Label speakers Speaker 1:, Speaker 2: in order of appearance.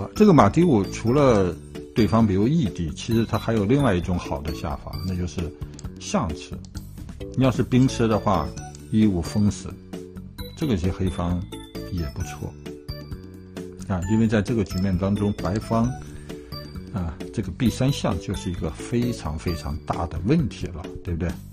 Speaker 1: 这个马第五除了对方比如义地，其实它还有另外一种好的下法，那就是象吃。你要是兵吃的话，一五封死，这个些黑方也不错啊，因为在这个局面当中，白方啊这个 B3 象就是一个非常非常大的问题了，对不对？